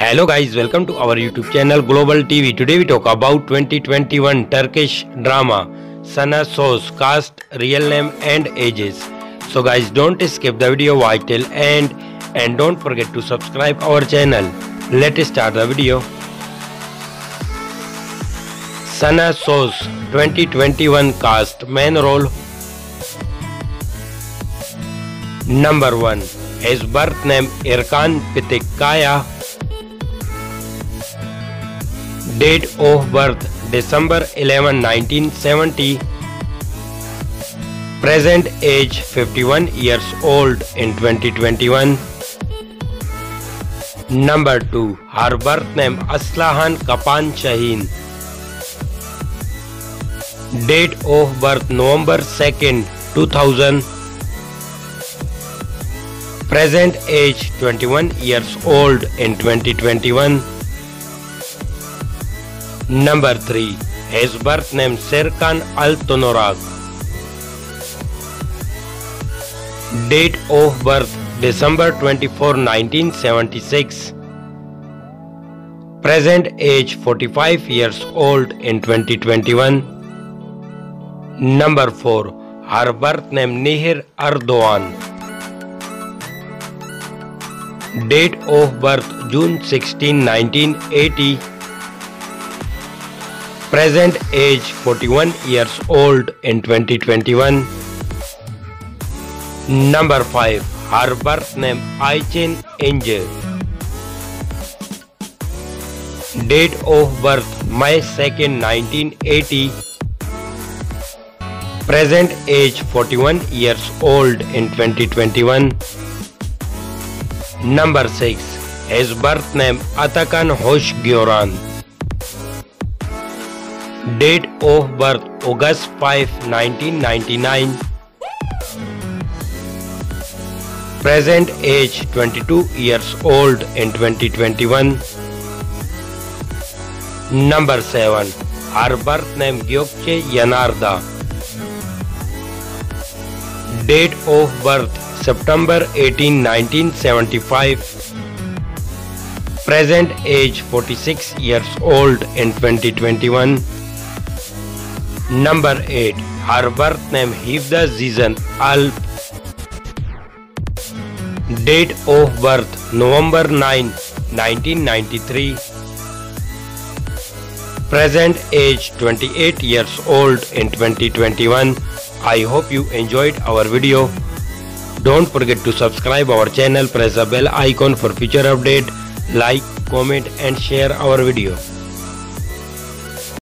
Hello guys, welcome to our YouTube channel Global TV. Today we talk about 2021 Turkish drama Sana Sos cast, real name and ages. So guys, don't skip the video, watch till end and don't forget to subscribe our channel. Let's start the video. Sana Sos 2021 cast, main role. Number 1. His birth name Erkan Pitikkaya. Date of birth December 11, 1970. Present age 51 years old in 2021. Number 2. Her birth name Aslahan Kapan Shaheen. Date of birth November 2nd, 2000. Present age 21 years old in 2021. Number 3. His birth name Serkan Altonorag. Date of birth December 24, 1976. Present age 45 years old in 2021. Number 4. Her birth name Nihir Erdogan. Date of birth June 16, 1980. Present age 41 years old in 2021. Number 5. Her birth name Ayçin Ince. Date of birth May 2nd, 1980. Present age 41 years old in 2021. Number 6. His birth name Atakan Hoşgören. Date of birth August 5, 1999. Present age 22 years old in 2021. Number 7. Her birth name Gökçe Yanardağ. Date of birth September 18, 1975. Present age 46 years old in 2021. Number 8. Her birth name Hifda Zizan Alp. Date of birth November 9, 1993. Present age 28 years old in 2021. I hope you enjoyed our video. Don't forget to subscribe our channel, press the bell icon for future update, like, comment and share our video.